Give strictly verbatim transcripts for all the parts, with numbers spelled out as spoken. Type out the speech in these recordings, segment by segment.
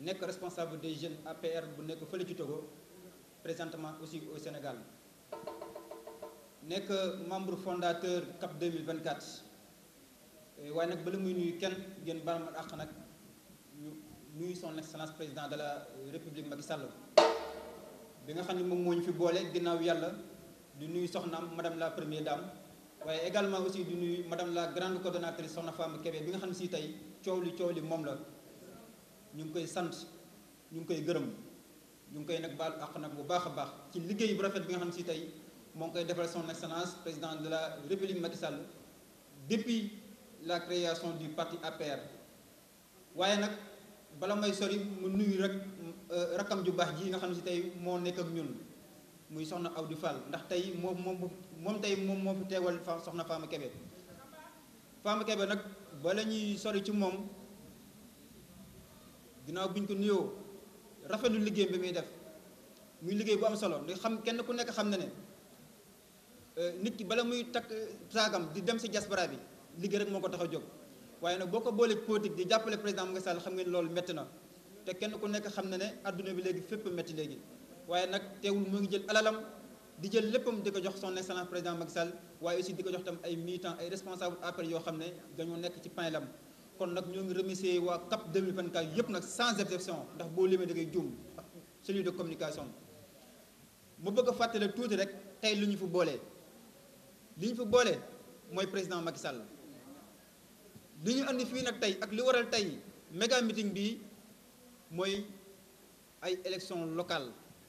nekk responsable des jeunes A P R bu nekk fële ci Togo présentement aussi au Sénégal nekk membre fondateur C A P deux mille vingt-quatre waaye nag bala muy nuyu kenn ngeen baal ma àq nag ñu nuyu son excellence président de la république Macky Sall bi nga xam ne moom moo ñu fi boole ginnaaw yàlla di nuyu soxnaam madame la première dame waaye également aussi di nuyu madame la grande coordonnatrice soxna Fama Kébé bi nga xam ne si tey coow li coow li moom la ñu ngi koy sant ñu ngi koy gërëm ñu ngi koy nag baal àq nag bu baax a baax ci liggéey bu rafet bi nga xam ne si tey moo ngi koy defal son excellence président de la république Macky Sall depuis la création du parti A P R waaye nag bala may sori mu nuyu rek rakam ju baax ji nga xam ne si tey moo nekk ak ñun muy soxna Awdi Fall ndax tey moom moom moom tey moom moo fi teewal fa soxna Fama Kébé Fama Kébé nag bala ñuy sori ci moom ginnaaw bi ñu ko nuyoo rafetlu liggéey bi muy def muy liggéey bu am solo ndax xam kenn ku nekk xam na ne nit ki bala muy takk saagam di dem si diaspora bi liggéey rek moo ko tax a jóg waaye nag boo ko boolee politique di jàppale président Macky Sall xam ngeen loolu métti na te kenn ku nekk xam na ne adduna bi léegi fépp métti léegi waaye nag teewul mu ngi jël alalam di jël léppam di ko jox son excellence président Macky Sall waaye aussi di ko jox tam ay militants ay responsables A P R yoo xam ne dañoo nekk ci pain lam kon nag ñoo ngi remercier waa C A P deux mille vingt-quatre yëpp nag sans exception ndax boo limee da ngay juum celui de communication mu bëgg a fàttale tuuti rek tey lu ñu fi boolee li ñu fi boolee mooy président Macky Sall li ñu andi fii nag tey ak li waral tey méga meeting bi mooy ay élection locale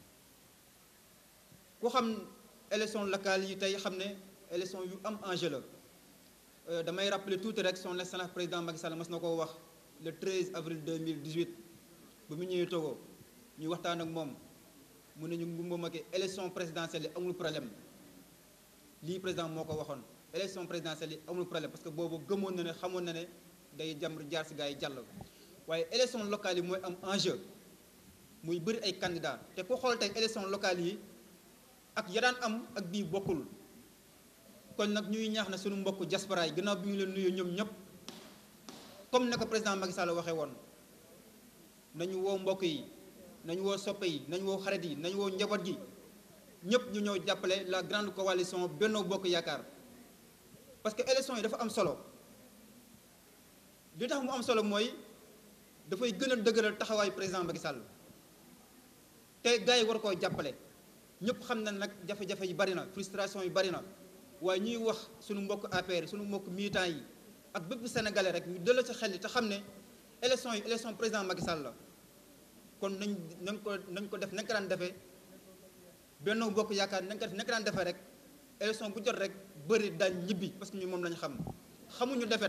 ku xam élection locale yi tey xam ne élection yu am enjeu la damay rappeler tuuti rek son excellence président Macky Sall mas na koo wax le treize avril deux mille dix-huit ba mu ñëwee Togo ñu waxtaan ak moom mu ne ñu Ngumba Macky élection présidentielle yi amul problème lii président moo ko waxoon élection présidentielle yi amul problème parce que boobu gëmoon na ne xamoon na ne day jàmm jaar si gars yi jàll waaye élection locale yi mooy am enjeu muy bëri ay candidats te ku xool tey élection locale yi ak ya daan am ak bii bokkul kon nag ñuy ñaax na suñu mbokk diaspora yi gannaaw bi ñu leen nuyoo ñoom ñëpp comme ne ko président Macky Sall waxee woon nañu woo mbokk yi nañu woo soppe yi nañu woo xarit yi nañu woo njaboot gi ñëpp ñu ñëw jàppale la grande coalition Benno Bokk Yaakaar parce que élection yi dafa am solo li tax mu am solo mooy dafay gën a dëgëral taxawaayu président Macky Sall te gars yi war koo jàppale ñëpp xam na nag jafe-jafe yi bari na frustration yi bari na waaye ñuy wax suñu mbokk A P R suñu mbokk militants yi ak bépp sénégalais rek ñu delloo ci xel yi te xam ne élection yi élection président Macky Sall la kon nañ nañ ko nañ ko def nañ ko daan defee Benno Bokk Yaakaar nañ ko def nañ ko daan defee rek élection bu jot rek bëri daan ñibbi parce que ñu moom lañu xam xamuñu defet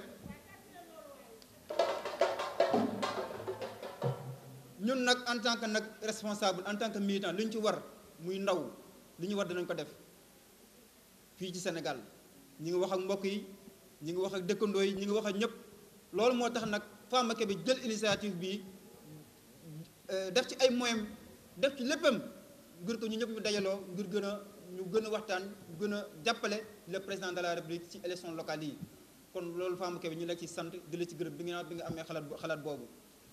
ñun nag en tant que nag responsable en tant que militant li ñu ci war muy ndaw li ñu war dinañ ko def fii ci Sénégal ñi ngi wax ak mbokk yi ñi ngi wax ak dëkkandoo yi ñi ngi wax ak ñëpp loolu moo tax nag Fama Kébé jël initiative bi def ci ay moyens def ci léppam ngir ko ñu ñëpp ñu dajaloo ngir gën a ñu gën a waxtaan gën a jàppale le président de la république ci élection locale yi kon loolu Fama Kébé ñu la ci sant di la ci gërëm bi nga bi nga amee xalaat xalaat boobu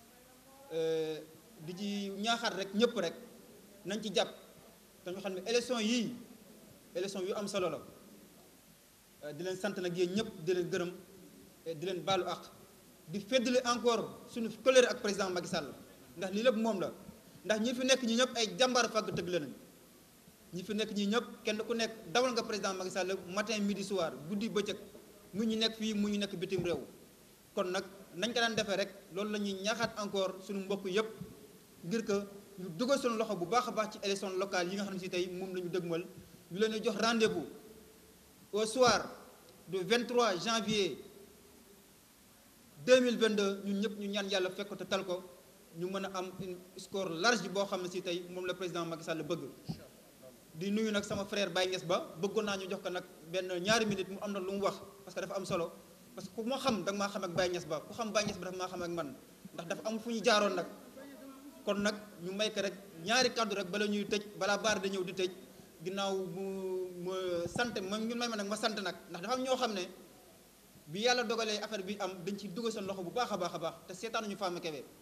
di ci ñaaxaat rek ñëpp rek nañ ci jàpp te ñu xam ne élection yii élection yu am solo la di leen sant nag yéen ñëpp di leen gërëm di leen baalu àq di feddali encore suñu colère ak président Macky Sall ndax lii lépp moom la ndax ñi fi nekk ñi ñëpp ay jàmbaar fàgg tëgg leen ñi fi nekk ñi ñëpp kenn ku nekk dawal nga président Macky Sall matin midi soir guddi bëccëg mu ñu nekk fii mu ñu nekk bitim réew kon nag nañ ko daan defee rek loolu la ñuy ñaaxaat encore suñu mbokk yëpp ngir que ñu dugal suñu loxo bu baax a baax ci élection locale yi nga xam ne si tey moom la ñu dëgmal ñu leen di jox rendez-vous au soir du vingt-trois janvier deux mille vingt-deux ñun ñëpp ñu ñaan yàlla fekk ko te tal ko ñu mën a am une score large boo xam ne si tey moom la président Macky Sall bëgg. di nuyu nag sama frère Baye Niass Ba bëggoon naa ñu jox ko nag benn ñaari minute mu am na lu mu wax parce que dafa am solo parce que ku ma xam da nga maa xam ak Baye Niass Ba ku xam Baye Niass Ba dafa maa xam ak man ndax dafa am fu ñu jaaroon nag kon nag ñu may ko rek ñaari kàddu rek bala ñuy tëj balaa baar da ñëw di tëj ginnaaw mu ma sant ma ñu may ma nag ma sant nag ndax dafa am ñoo xam ne bi yàlla dogalee affaire bi am dañ ci dugal seen loxo bu baax a baax a baax te seetaanuñu Fama Kébé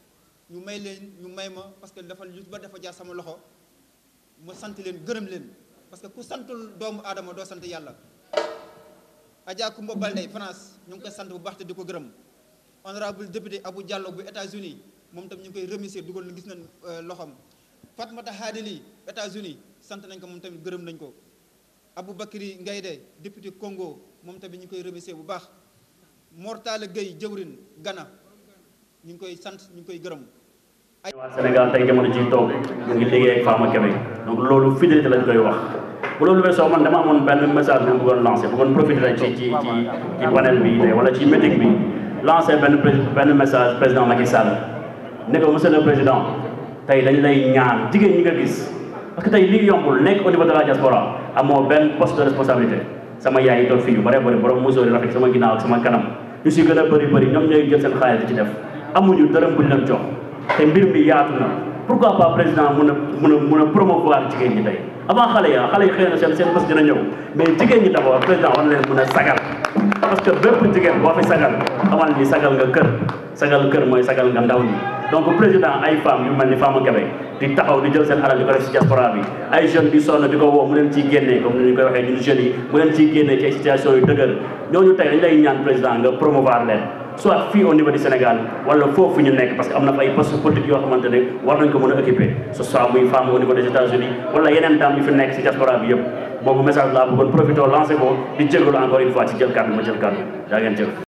ñu may leen ñu may ma parce que dafa lu ba dafa jaar sama loxo ma sant leen gërëm leen parce que ku santul doomu aadama doo sant yàlla. Adja Koumba Baldé France ñu ngi koy sant bu baax te di ko gërëm honorable député Abou Diallo bu États-Unis moom tam ñu ngi koy remercier dugal na gis nañ loxoom. Fatmata Hadili États-Unis sant nañ ko moom tamit gërëm nañ ko. Aboubakry Ngayde député Congo moom tamit ñu ngi koy remercier bu baax. Mortala Gueye jëwrin Ghana ñu ngi koy sant ñu ngi koy gërëm. waa Sénégal tey jamono ji toog ñu ngi liggéey ak Fama Kébé donc loolu fidélité lañ koy wax bu loolu weesoo man dama amoon benn message bi bëggoon lancé bëggoon profité rek ci ci ci ci panel bi tey wala ci meeting bi lancé benn benn message président Macky Sall ne ko monsieur le président tey dañ lay ñaan jigéen ñi nga gis parce que tey lii yombul nekk au niveau de la diaspora amoo benn poste de responsabilité sama yaay yi toog fii yu bare bëri borom mosoo di rafet sama ginnaaw ak sama kanam ñu si gën a bëri bëri ñoom ñooy jël seen xaalis di ci def amuñu dërëm buñ leen jox te mbir mi yaatu na pourquoi pas président mën a mën a mën a promouvoir jigéen ñi tey avant xale ya xale yi xëy na seen seen bés dina ñëw mais jigéen ñi d'abord président war na leen mën a sagal parce que bépp jigéen boo fi sagal xamal ni sagal nga kër sagal kër mooy sagal nga ndaw ñi donc président ay femmes yu mel ni Fama Kébé di taxaw di jël seen alal di ko def si diaspora bi ay jeunes di sonn di ko woo mu leen ciy génnee comme ni ñu koy waxee ñun jeunes yi mu leen ciy génnee ci ay situation yu dëgër ñooñu tey dañ lay ñaan président nga promouvoir leen soit fii au niveau du Sénégal wala foofu ñu nekk parce que am na fa ay postes politiques yoo xamante ne war nañ ko mën a occuper ce soit muy femme au niveau des États-Unis wala yeneen daam yu fi nekk si diaspora bi yëpp boobu message laa bëggoon profité lancé ko di jégalu encore une fois ci jël kàddu ma jël kàddu daa ngeen jël